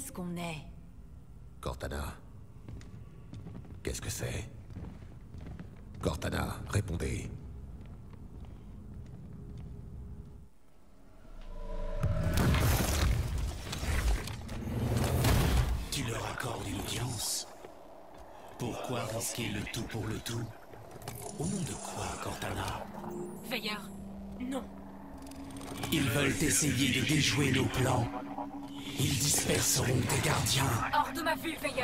ce qu'on est. Cortana. Qu'est-ce que c'est? Cortana, répondez. Tu leur accordes une audience. Pourquoi risquer le tout pour le tout? Au nom de quoi, Cortana? Veilleur, non. Ils veulent essayer de déjouer nos plans. Ils disperseront tes gardiens. Hors de ma vue, Veilleur.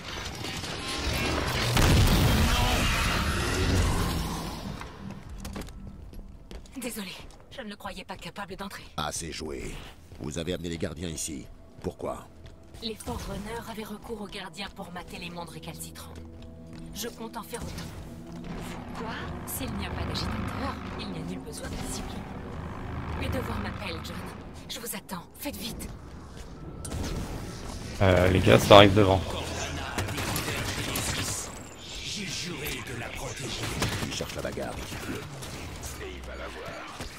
Désolé, je ne le croyais pas capable d'entrer. Assez joué. Vous avez amené les gardiens ici. Pourquoi? Les Forerunners avaient recours aux gardiens pour mater les mondes récalcitrants. Je compte en faire autant. Quoi? S'il n'y a pas d'agitateur, il n'y a nul besoin de discipline. Mes devoirs m'appellent, John. Je vous attends. Faites vite. Les gars, ça arrive devant. J'ai juré de la protéger. Il cherche la bagarre. Et il va l'avoir.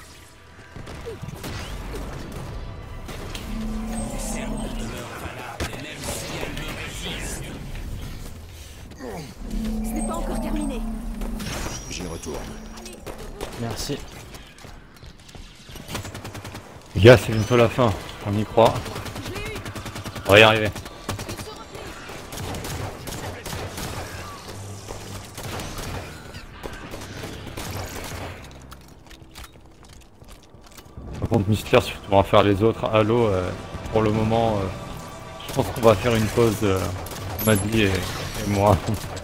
Les serments demeurent valables, même si elles me résistent. Ce n'est pas encore terminé. J'y retourne. Merci. Les gars, c'est bientôt la fin. On y croit. On va y arriver. Par contre, Mystère, surtout on va faire les autres. Halo, pour le moment, je pense qu'on va faire une pause. Maddy et moi.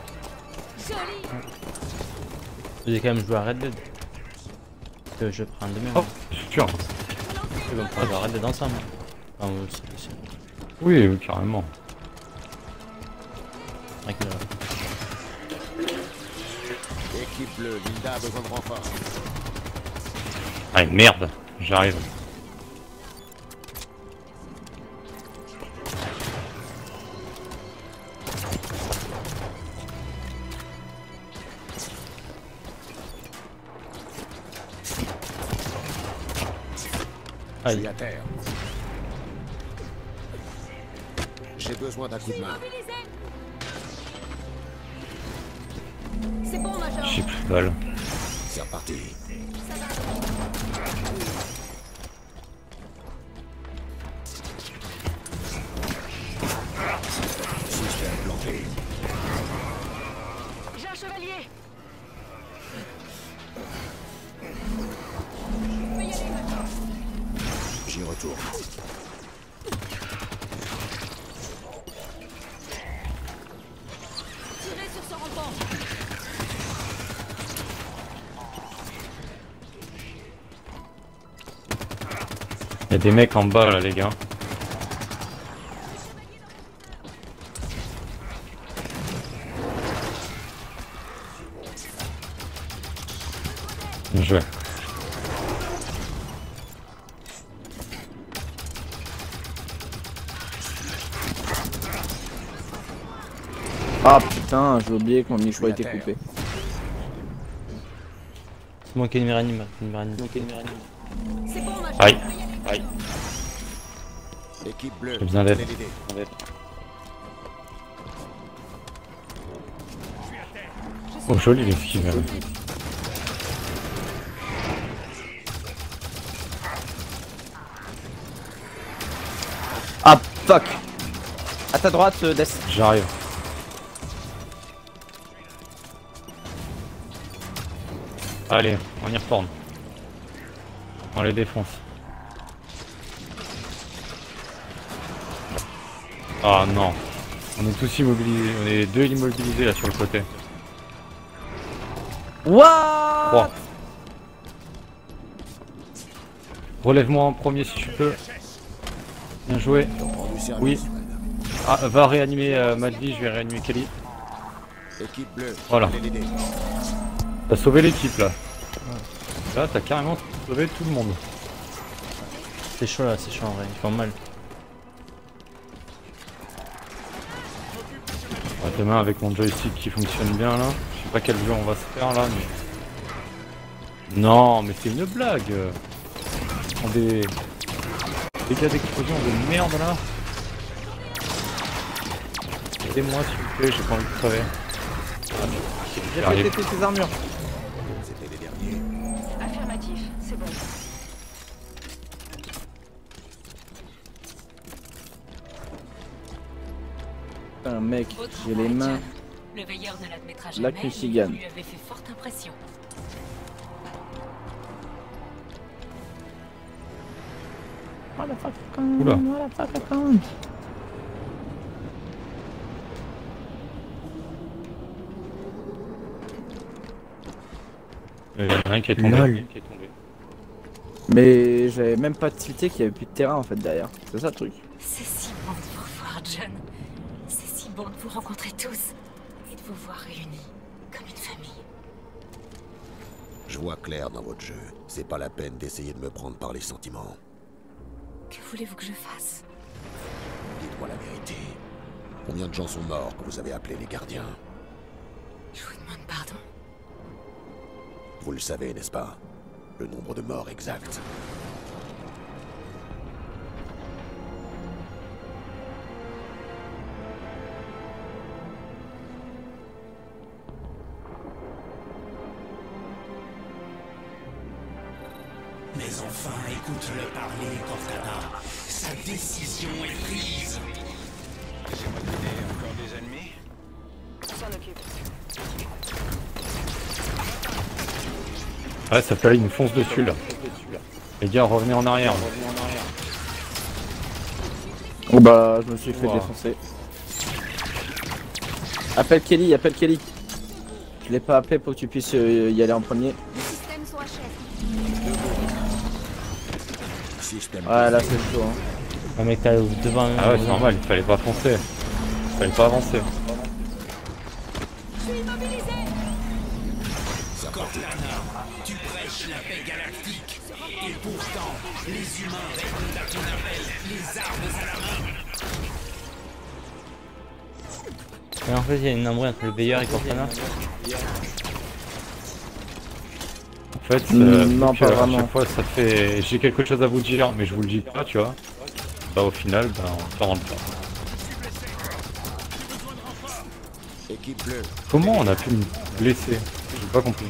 J'ai quand même joué à Red Dead. Que je prends demain. Oh, je suis sûr. C'est bon, on pourra jouer à Red Dead ensemble. Enfin, Oui, oui, carrément. tranquille. Équipe bleue, Linda a besoin de renfort. Ah merde, j'arrive. Je suis à terre. J'ai besoin d'un coup de main. C'est bon, Major. J'ai plus de balles. C'est reparti. Système planté. J'ai un chevalier. J'y retourne. Tirez sur ce rampant. Y'a des mecs en bas là, les gars. Bien joué. Ah putain, j'ai oublié que mon micro était coupé. C'est moi qui ai une réanime. C'est bon, Major. Aïe, aïe. Équipe bleue. J'ai besoin d'aide. venez l'aider. Oh joli l'esquive. Ah fuck. À ta droite, Death. J'arrive. Allez, on y retourne. On les défonce. Ah non. On est tous immobilisés. On est deux immobilisés là sur le côté. What? 3. Relève-moi en premier si tu peux. Bien joué. Rendu service. Oui. Ah, va réanimer Maddy, je vais réanimer Kelly. Équipe bleue. Voilà. venez l'aider. T'as sauvé l'équipe là. Là, t'as carrément sauvé tout le monde. C'est chaud là, c'est chaud en vrai, ils font mal. Ouais, demain avec mon joystick qui fonctionne bien là. Je sais pas quel jeu on va se faire là mais. Non mais c'est une blague. On des gars d'explosion de merde là. Aidez-moi s'il vous plaît, j'ai pas envie de crever. J'ai J'arrive. pété tes armures. C'était les derniers. Affirmatif, c'est bon. Putain, mec, Votre j'ai les mains. Le veilleur ne l'admettra Lac jamais, mais Michigan. vous lui avez fait forte impression. Oh la fuck, come, Oula. oh la fuck, come. Il y en a un qui est tombé. Lol. Qui est tombé. Mais j'avais même pas tilté qu'il y avait plus de terrain en fait derrière. C'est ça le truc. C'est si bon de vous voir, John. C'est si bon de vous rencontrer tous et de vous voir réunis comme une famille. Je vois clair dans votre jeu. C'est pas la peine d'essayer de me prendre par les sentiments. Que voulez-vous que je fasse? Dites-moi la vérité. Combien de gens sont morts que vous avez appelés les gardiens? Je vous demande pardon. Vous le savez, n'est-ce pas? Le nombre de morts exact. Mais enfin, écoute-le parler, Cortana. Sa décision est prise. Laissez-moi deviner, encore des ennemis? S'en occupe. Ouais, ça fait, il nous fonce dessus là. Les gars, revenez en arrière. Oh bah, je me suis fait Wow. défoncer. Appelle Kelly, appelle Kelly. Je l'ai pas appelé pour que tu puisses y aller en premier. Les systèmes sont achevés. Système. Ouais, là c'est chaud. Hein. Un mec t'as devant. Ah ouais, c'est normal, il fallait pas foncer. Il fallait pas avancer. Cortana, tu prêches la paix galactique. Et pourtant, les humains répondent à ton appel, les armes à la main. Mais en fait, il y a une embrouille entre le veilleur et Cortana. En fait, Non, vu que pas à vraiment. chaque fois, ça fait. J'ai quelque chose à vous dire, mais je vous le dis pas, tu vois. Bah, au final, bah, on s'en rend pas. Équipe bleue. Comment on a pu me blesser? J'ai pas compris.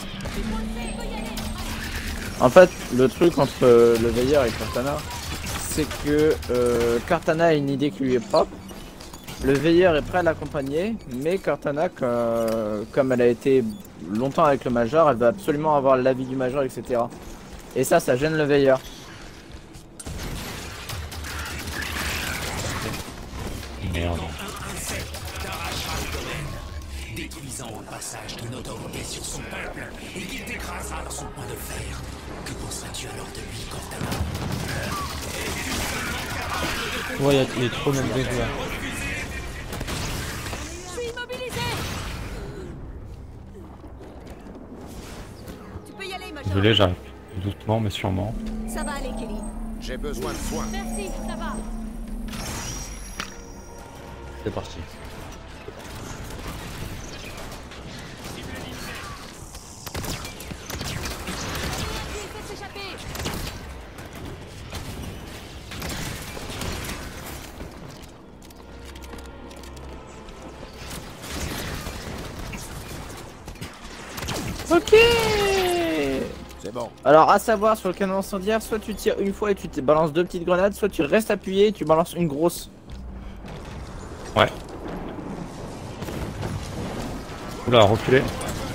En fait, le truc entre le veilleur et Cortana, c'est que Cortana a une idée qui lui est propre. Le veilleur est prêt à l'accompagner, mais Cortana, comme elle a été longtemps avec le Major, elle va absolument avoir l'avis du Major, etc. Et ça gêne le veilleur. Merde. Un insecte t'arrachera le domaine, détruisant au passage ton autorité sur son peuple et qu'il t'écrasera dans son point de fer. Que penseras-tu alors de lui, Cortana? Ouais, il y a trop de mecs joueurs. Je suis immobilisé. Tu peux y aller, Major. Désolé, j'arrive doucement mais sûrement. Ça va aller, Kelly. J'ai besoin de soins. Merci, ça va. C'est parti. Faites s'échapper. Ok. C'est bon. Alors à savoir sur le canon incendiaire, soit tu tires une fois et tu te balances 2 petites grenades, soit tu restes appuyé et tu balances une grosse. Ouais. Oula, reculez.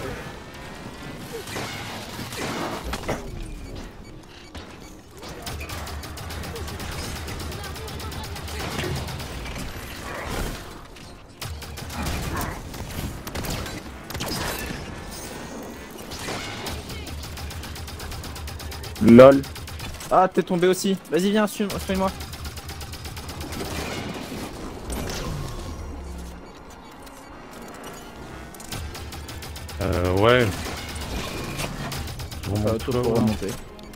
LOL. Ah, t'es tombé aussi. Vas-y, viens, suis-moi. Ouais. Je Pas remonte autour là, pour voilà. remonter.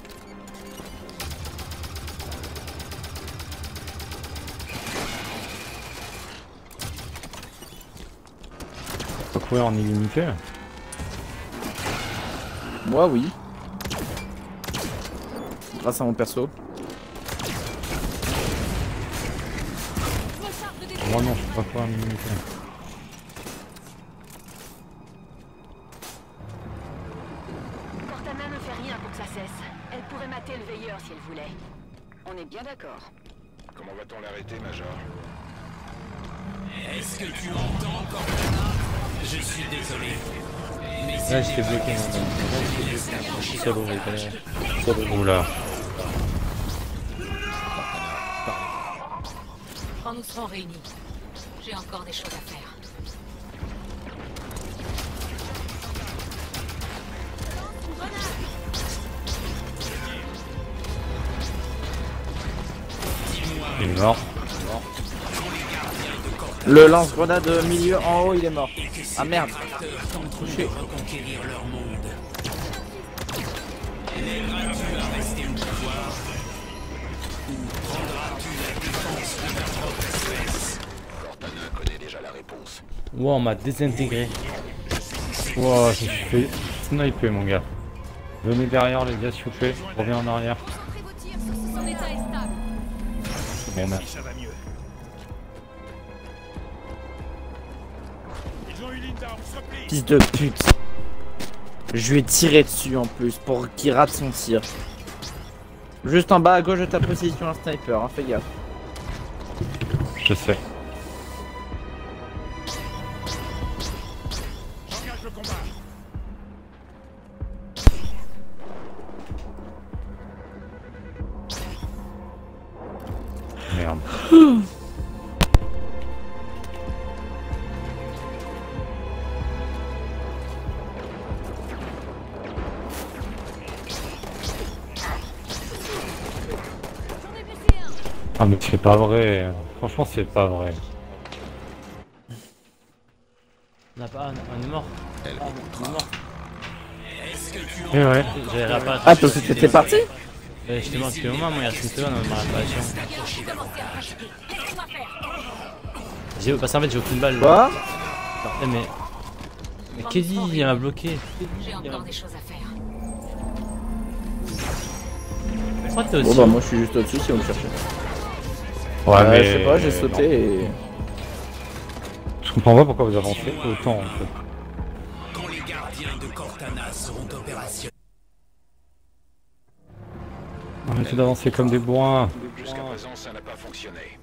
On peut courir en illimité. Moi, oui. Grâce à mon perso. Je me charge de détruire. Moi non, je peux pas pouvoir m'imiter. Cortana ne fait rien pour que ça cesse. Elle pourrait mater le veilleur si elle voulait. On est bien d'accord. Comment va-t-on l'arrêter, Major? Est-ce que tu entends, Cortana? Je suis désolé. Mais Là, j'étais bloqué. Je suis solo, Oula. Quand nous serons réunis, j'ai encore des choses à faire. Il est mort. Le lance-grenade milieu en haut, il est mort. Ah merde. touché. Reconquérir leur monde. L'aimeras-tu à rester au pouvoir? Ou prendras-tu la défense de ta propre espèce? Cortana connaît déjà la réponse. Wow, on m'a désintégré. Wow, je me suis fait sniper mon gars. Venez derrière les gars s'il vous plaît. Reviens en arrière. Concentrez vos tirs sur son état est stable. Bon, merci. Ça va mieux. Ils ont eu Linda, on se replie. Fils de pute. Je lui ai tiré dessus en plus pour qu'il rate son tir. Juste en bas à gauche de ta position, un sniper, hein, fais gaffe. Je sais. J'engage le combat. Merde. Ah mais c'est pas vrai. Franchement c'est pas vrai. On a pas, on est mort. Elle On est remontera. mort. Et ouais. J'avais réapparaître. Ah, parce que t'étais parti? J'étais mort depuis au moins, moi, il y a 5 secondes dans ma réapparition. Parce qu'en fait, j'ai aucune balle. Quoi? Eh, mais Kelly, il m'a bloqué. J'ai encore des choses à faire. Je crois que t'es Bon aussi. bah moi je suis juste au-dessus si on me cherche. Ouais mais. Je sais pas, j'ai sauté et... Je comprends pas pourquoi vous avancez autant en fait. Quand les gardiens de Cortana seront opérationnels. Arrêtez d'avancer comme des bourrins. Jusqu'à présent, ça n'a pas fonctionné.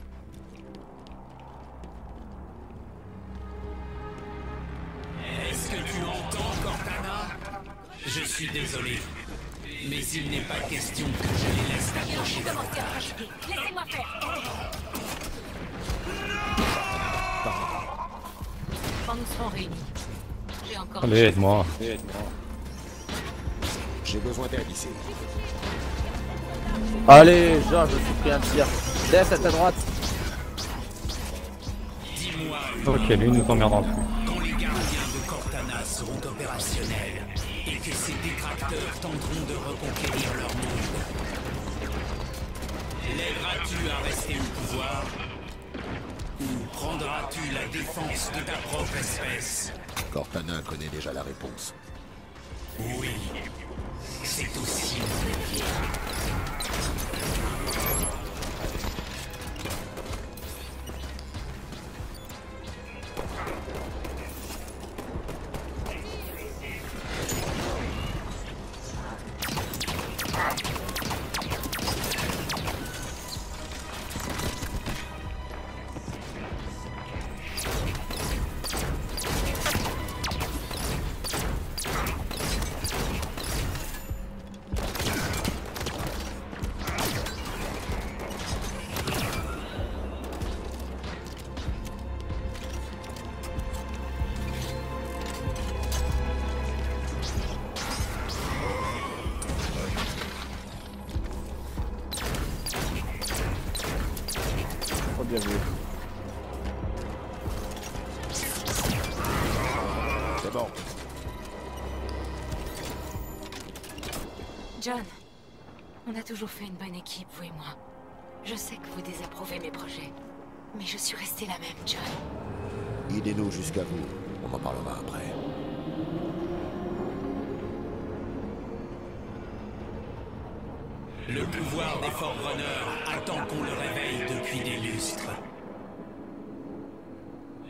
Est-ce que tu entends, Cortana? Je suis désolé. Mais il n'est pas question que je les laisse t'approcher davantage. Laissez-moi faire. Quand nous serons réunis, j'ai encore Allez, aide-moi. J'ai besoin d'aide ici. Allez, genre je me suis pris un tir. Death à ta droite. Ok, lui nous emmerdera plus. Quand les gardiens de Cortana seront opérationnels et que ces détracteurs tenteront de reconquérir leur monde, l'aideras-tu à rester au pouvoir? Ou prendras-tu la défense de ta propre espèce? Cortana connaît déjà la réponse. Oui, c'est aussi mon avis. Trop bien vu. C'est bon. John, on a toujours fait une bonne équipe, vous et moi. Je sais que vous désapprouvez mes projets, mais je suis restée la même, John. Aidez-nous jusqu'à vous. On en parlera après. Le pouvoir des Forerunners attend qu'on le réveille depuis des lustres.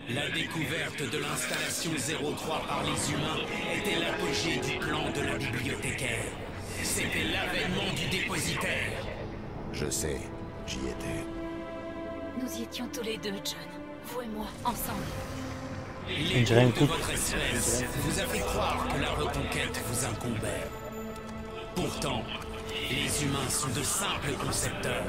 La découverte de l'installation 03 par les humains était l'apogée du plan de la bibliothécaire. C'était l'avènement du dépositaire. Je sais, j'y étais. Nous y étions tous les deux, John. Vous et moi, ensemble. L'ego dirait une de coupe. votre espèce vous a fait croire que la reconquête vous incombait. Pourtant, les humains sont de simples concepteurs.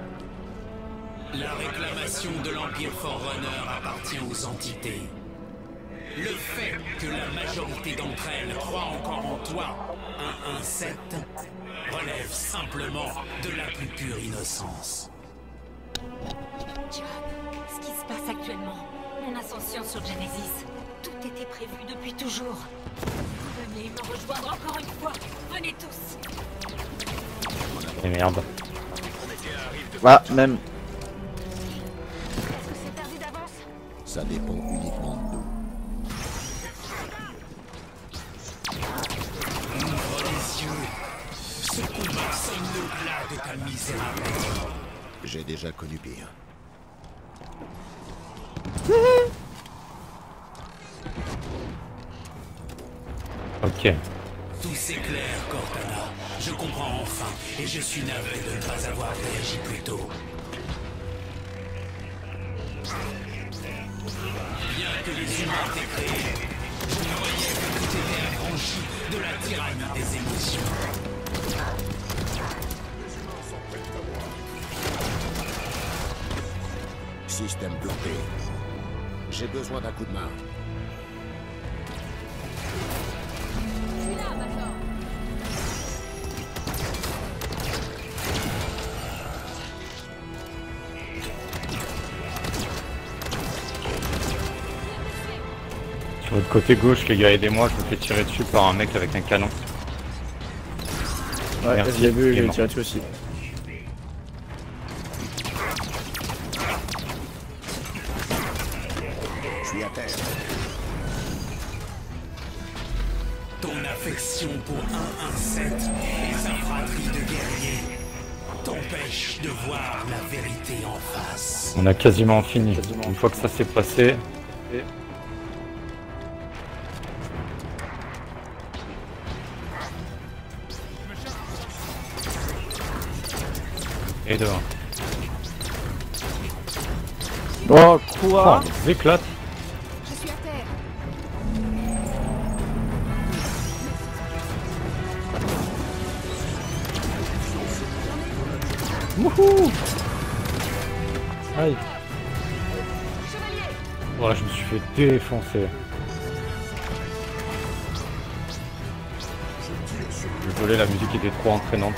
La réclamation de l'Empire Forerunner appartient aux entités. Le fait que la majorité d'entre elles croient encore en toi, 117, relève simplement de la plus pure innocence. John, ce qui se passe actuellement, mon ascension sur Genesis, tout était prévu depuis toujours. Venez me rejoindre encore une fois. Venez tous. Et merde. Ah, même. Est-ce que c'est perdu d'avance? Ça dépend uniquement de nous. Ouvre les yeux. Ce combat sonne le plat de ta misérable vie. J'ai déjà connu pire. Ok. Tout s'éclaire, Cortana. Je comprends enfin, et je suis navré de ne pas avoir réagi plus tôt. Bien que les humains t'aient créé, je croyais que tu t'étais affranchi de la tyrannie des émotions. Système bloqué. J'ai besoin d'un coup de main. Sur le côté gauche, les gars, aidez-moi, je me fais tirer dessus par un mec avec un canon. Ouais, Merci, je l'ai vu, il est j'ai mort. tiré dessus aussi. Je suis à terre. Ton affection pour 117 et sa fratrie de guerriers t'empêche de voir la vérité en face. On a quasiment fini. Une fois que ça s'est passé. Et dehors. Oh, Oh, quoi? on les éclate. Je suis à terre. Wouhou! Aïe. Chevalier. Ouais, je me suis fait défoncer. Désolé, la musique était trop entraînante.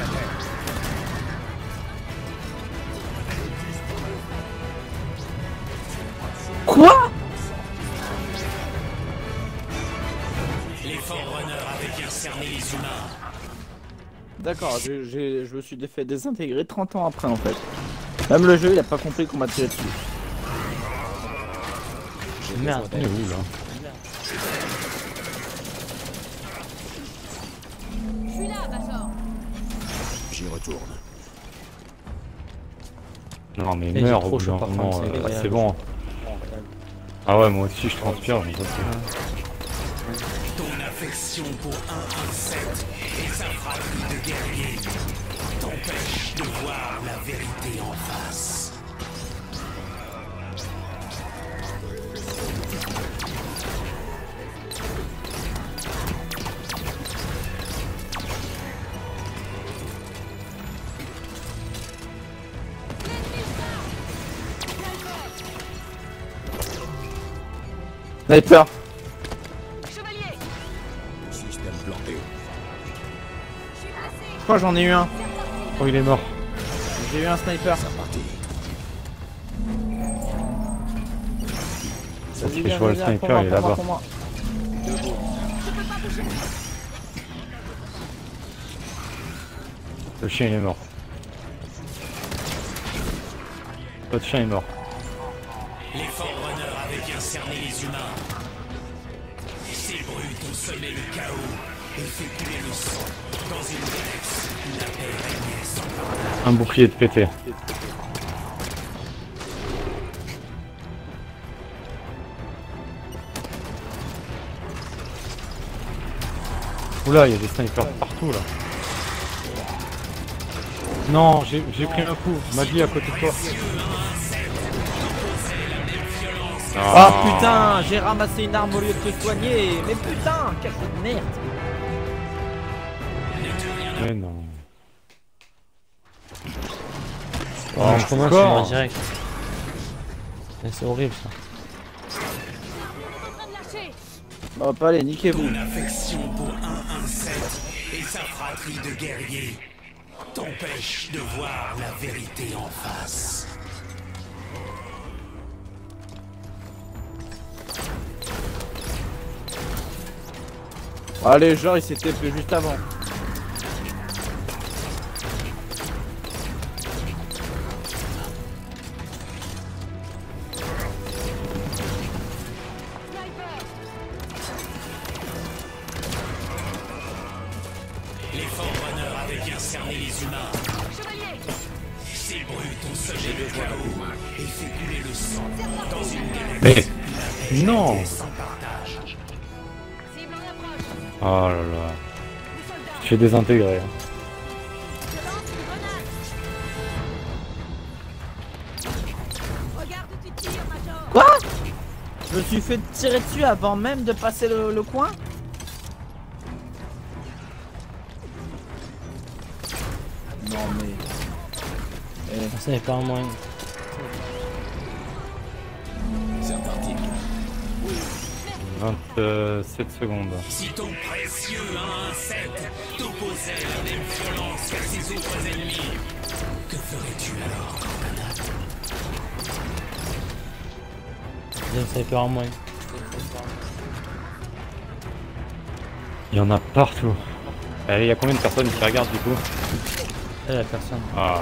Quoi? Les Forerunners avaient bien cerné les humains. D'accord, je me suis fait désintégrer 30 ans après en fait. Même le jeu il a pas compris qu'on m'a tiré dessus. J'ai Merde. besoin On est d'aide. où là? Je suis là, Major. J'y retourne. Non mais j'ai meurs trop au bout chaud d'un par moment, contre, c'est c'est bon. Ah ouais, moi aussi je transpire, je vois ça. Ton affection pour 117 et sa fratrie de guerriers t'empêche de voir la vérité en face. Sniper! Chevalier. Système planté. Je crois que j'en ai eu un. Oh, il est mort. J'ai eu un sniper. C'est reparti. Ok, Vas-y, je vois le viens, sniper, prends-moi, il est là-bas. prends-moi. Le chien il est mort. L'autre chien est mort. Les Forerunners avaient bien cerné les humains. Ces brutes ont semé le chaos et fait couler le sang dans une galaxie où la paix régnait sans pardon. Un bouclier de pété. Oula, il y a des snipers partout là. Non, j'ai pris un coup. Magli à côté de toi. Ah putain, j'ai ramassé une arme au lieu de te soigner. Mais putain, quelle merde. Mais non. Oh, pour moi, c'est mort direct. C'est horrible ça. Oh, pas allez, niquez-vous. Ton affection pour 117 et sa fratrie de guerriers t'empêche de voir la vérité en face. Allez, genre il s'est TP juste avant. Les Forerunner avaient bien cerné les humains. Ces brutes ont semé le chaos et fait couler le sang dans une galaxie Mais non. sans partage. Oh là là. Je suis désintégré. Hein. Quoi? Je me suis fait tirer dessus avant même de passer le coin? Non mais... Ça n'est pas un moyen. C'est reparti. 27 secondes. Si ton précieux 117 t'opposait la même violence qu'à ses autres ennemis, que ferais-tu alors, Cortana? Deuxième sniper en moins. Il y en a partout. Allez, il y a combien de personnes qui regardent du coup? La personne. Ah.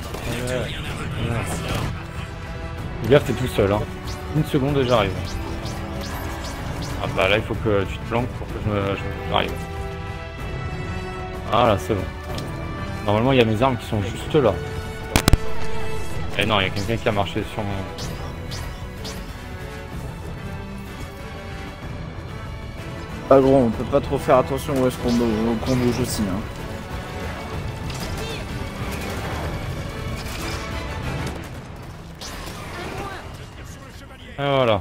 Gaffe, t'es tout seul. Hein. Une seconde et j'arrive. Ah bah là, il faut que tu te planques pour que j'arrive. Ah là, c'est bon. Normalement, il y a mes armes qui sont juste là. Et non, il y a quelqu'un qui a marché sur mon... Ah gros, on peut pas trop faire attention où est-ce qu'on bouge aussi hein. Et voilà.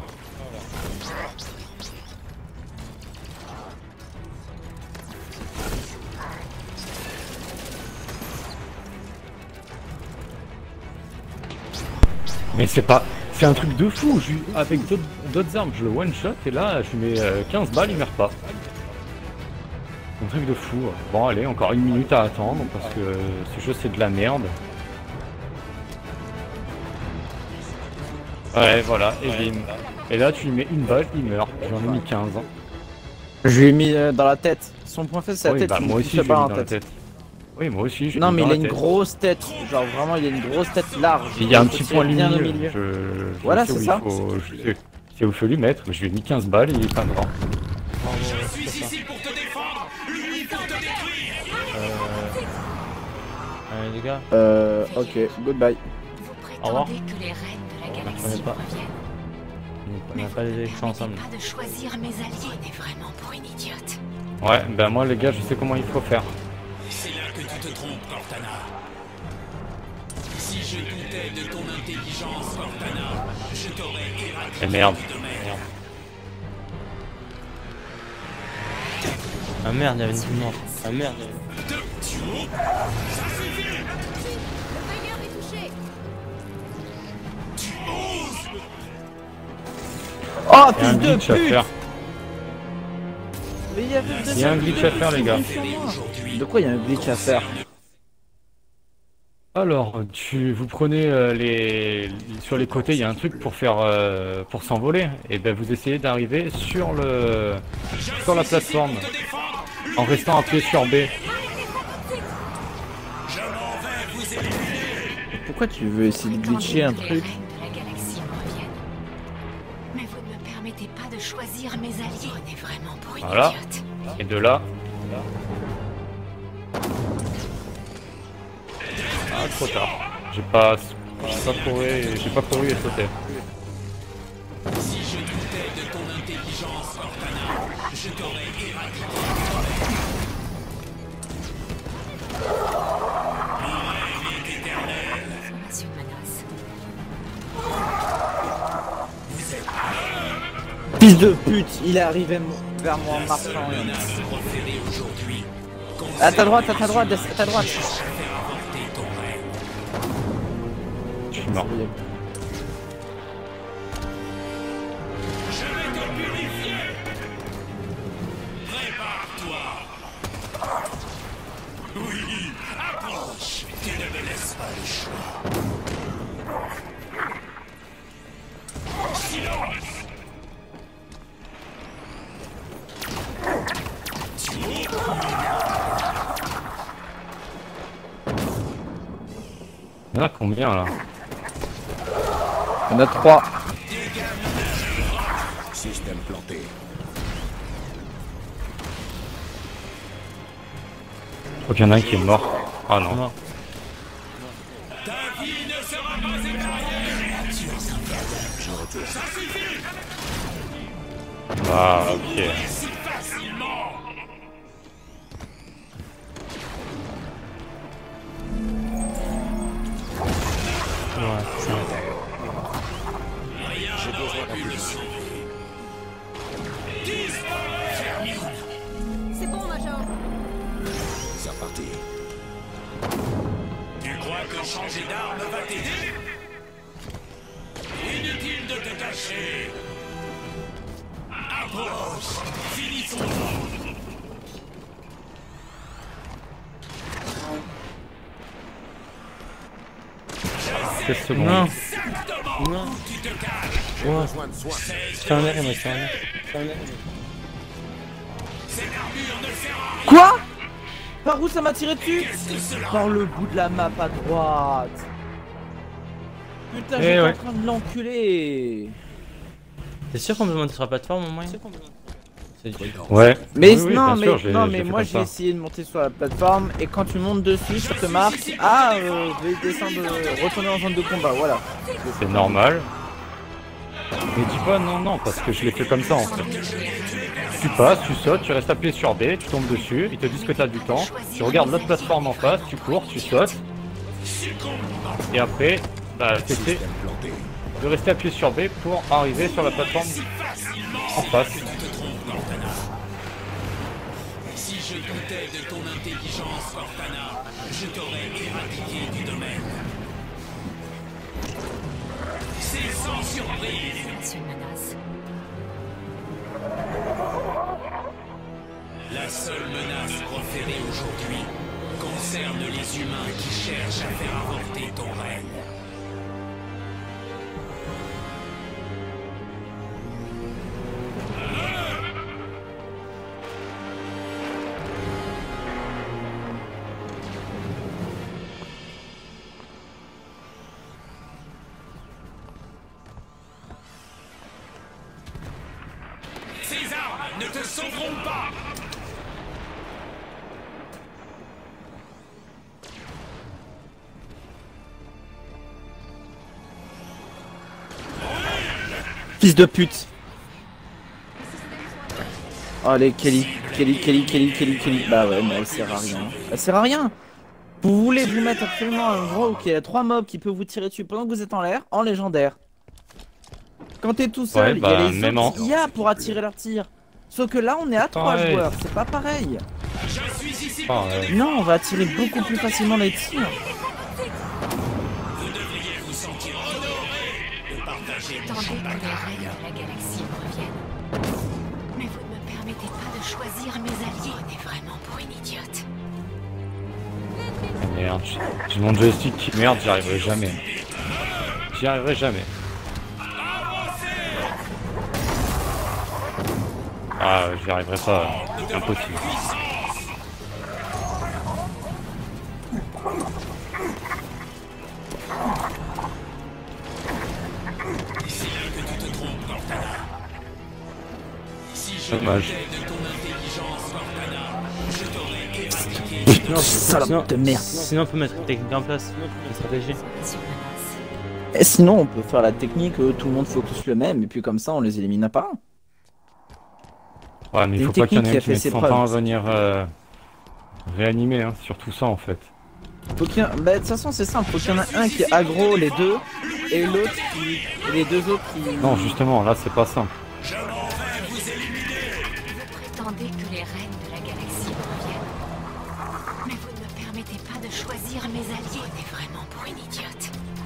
Mais c'est pas... C'est un truc de fou, avec d'autres armes, je le one shot et là je mets 15 balles, il meurt pas. Un truc de fou. Bon allez, encore une minute à attendre parce que ce jeu c'est de la merde. Ouais voilà, et bim. Et là tu lui mets une balle, il meurt. J'en ai mis 15. Je lui ai mis dans la tête. Son point faible c'est la Oui, tête. bah, tu moi me aussi touches je l'ai pas mis en dans la tête. Oui moi aussi je l'ai Non mis mais dans il a la une tête. grosse tête. Genre vraiment il a une grosse tête large. Il y a un petit point bien au lumineux. milieu. Je Voilà, sais c'est où ça. je sais où il faut lui mettre, mais je lui ai mis 15 balles et il est pas mort. Je suis ici pour te défendre, lui pour te détruire. Allez les gars. Ok, goodbye. Vous Au revoir. prétendez que les reines de la Je galaxie connais pas. reviennent. On Mais n'a vous pas ne les me élections ensemble. permettez pas de choisir mes alliés. On est vraiment pour une idiote. Ouais, ben moi les gars je sais comment il faut faire. C'est là que tu te trompes, Cortana. Si je doutais de ton intelligence, Cortana, je t'aurais éradiqué Et merde. du domaine. Ah merde, il y avait une fille morte. Ah merde. Oh Il y a un fils de glitch à pute. faire. Mais il y avait Il y a un glitch à faire les gars. De quoi il y a un glitch à faire? Alors, vous prenez sur les côtés, il y a un truc pour faire pour s'envoler. Et ben vous essayez d'arriver sur la plateforme en restant appuyé sur B. Pourquoi tu veux essayer de glitcher un truc? Les reines de la galaxie reviennent. Mais vous ne me permettez pas de choisir mes alliés. On est vraiment pour une Voilà. idiote. Et de là. Ah trop tard. J'ai pas couru et sauté. Si je doutais de ton intelligence, Cortana, je t'aurais éradiqué. Fils de pute, il est arrivé vers moi en marchant. Menace proférée aujourd'hui. À ta droite, à ta droite, à ta droite. Faire avorter ton rêve. Je suis mort. Je vais te purifier. Prépare-toi. Oui, approche. Tu ne me laisses pas le choix. Silence. Il y en a combien là? Il y en a 3. Système planté. Je crois qu'il y en a un qui est mort. Ah non. Non. Ta vie ne sera pas épargnée. Ça suffit. Ah ok. Si facilement. Ouais, c'est ça. Rien n'aurait pu le sauver. Termine. C'est bon, Major. C'est reparti. Tu crois que changer d'arme va t'aider? Inutile de te cacher. Approche. Finissons-en. Qu'est-ce que Non. Exactement. Non. Tu te caches. Ouais. Besoin de soins. C'est un air, moi, c'est un air. Cette armure ne sert à rien. Quoi? Par où ça m'a tiré dessus? Qu'est-ce que cela? Par le bout de la map à droite. Putain, Eh j'étais ouais. en train de l'enculer. T'es sûr qu'on peut monter sur la plateforme au moins? C'est Ouais. Mais Oui, oui, non, bien sûr, non, j'ai mais fait moi comme j'ai ça. essayé de monter sur la plateforme et quand tu montes dessus, ça te marque. Ah, veuillez descendre, retourner en zone de combat, voilà. C'est normal. Mais dis pas non, non, parce que je l'ai fait comme ça en fait. Tu passes, tu sautes, tu restes appuyé sur B, tu tombes dessus, ils te disent que t'as du temps, tu regardes l'autre plateforme en face, tu cours, tu sautes, et après, bah t'essaies Système planté. de rester appuyé sur B pour arriver sur la plateforme en face. Si je doutais de ton intelligence, Cortana, je t'aurais éradiqué du domaine. C'est sans surprise. C'est une menace. La seule menace proférée aujourd'hui concerne les humains qui cherchent à faire avorter ton règne. Ces armes ne te sauveront pas. Fils de pute. Allez, Kelly. Bah ouais, mais elle sert à rien. Elle sert à rien. Vous voulez vous mettre absolument un endroit où il y a 3 mobs qui peuvent vous tirer dessus pendant que vous êtes en l'air, en légendaire. Quand t'es tout seul, Ouais, il y a bah, les même autres IA pour attirer leur tir. Sauf que là, on est à 3 Ouais. joueurs, c'est pas pareil. Je suis ici Ah, pour te ouais. défendre. Non, on va attirer beaucoup plus facilement les tirs. Vous devriez vous sentir honoré de partager mon Tendez que champagne. les règnes de la galaxie me reviennent. Mais vous ne me permettez pas de choisir mes alliés. On est vraiment pour une idiote. Merde, j'ai mon joystick qui merde, j'y arriverai jamais. J'y arriverai jamais. Ah, j'y arriverai pas, impossible. C'est là que tu te trompes, Cortana. Si je Dommage. doutais de ton intelligence, Cortana, je t'aurais éradiqué. Salope de merde. Sinon, on peut mettre une technique en place, une stratégie. C'est une menace. Et sinon, on peut faire la technique, tout le monde focus le même, et puis comme ça, on les élimine à pas un. Ouais, mais il Une faut pas qu'il y en ait technique un qui qui a mette fait ses 100 ans à preuves. venir réanimer, hein, surtout ça en fait. Faut qu'il y en- bah, de toute façon, c'est simple, faut qu'il y en a un qui est aggro, les deux, et l'autre qui. Et les deux autres qui. Non, justement, là c'est pas simple. choisir mes alliés. T'es vraiment pour une idiote.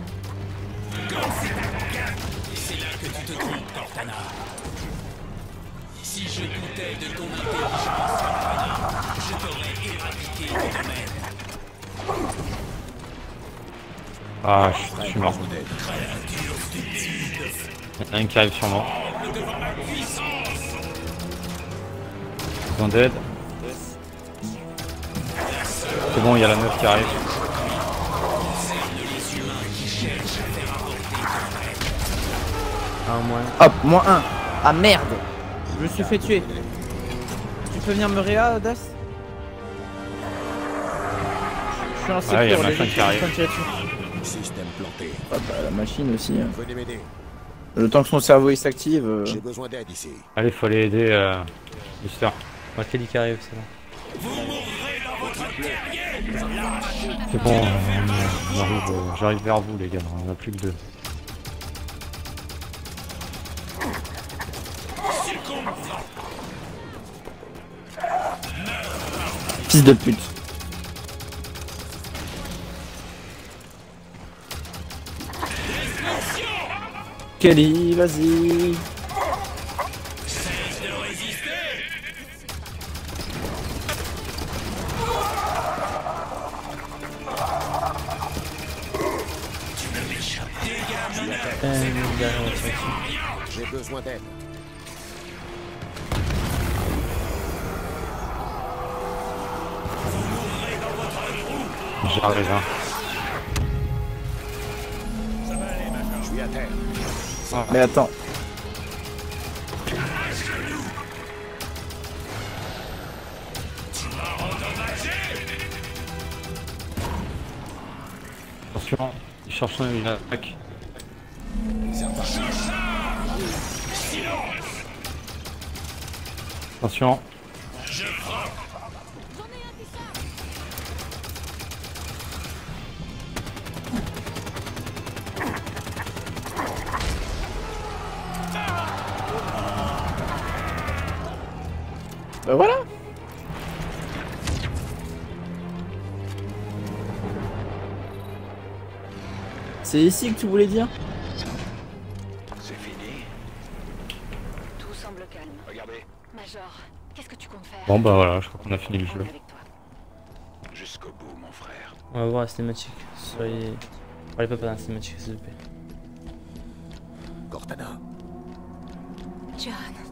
C'est là que tu te trompes, Cortana. Si je doutais de ton intelligence, Cortana, je t'aurais éradiqué du domaine. Ah, je suis mort. Il y en a un qui arrive sur moi. Besoin d'aide. C'est bon, il y a la meuf qui arrive. Un moins. Hop, -1. Ah merde. Je me suis fait tuer. Tu peux venir me réa, Das? Je suis en secteur, Ouais, y a les machin gens qui arrive. sont tirés dessus. Système planté. Ah bah la machine aussi. Hein. Venez m'aider. Le temps que son cerveau il s'active. J'ai besoin d'aide ici. Allez, faut aller aider Mister. Kelly qui arrive, c'est là. C'est bon, j'arrive vers vous les gars, on en a plus que 2. Fils de pute. Kelly, vas-y. J'ai besoin d'aide. J'arrive, hein. Je suis à terre. Mais attends. Attention, il cherche une attaque. Attention. Bah voilà. C'est ici que tu voulais dire? C'est fini. Tout semble calme. Regardez, Major, qu'est-ce que tu comptes faire? Bon bah voilà, je crois qu'on a fini le jeu. Avec toi. jusqu'au bout, mon frère. On va voir la cinématique. Soyez. Parlez pas pendant la cinématique, s'il vous plaît. Cortana. John.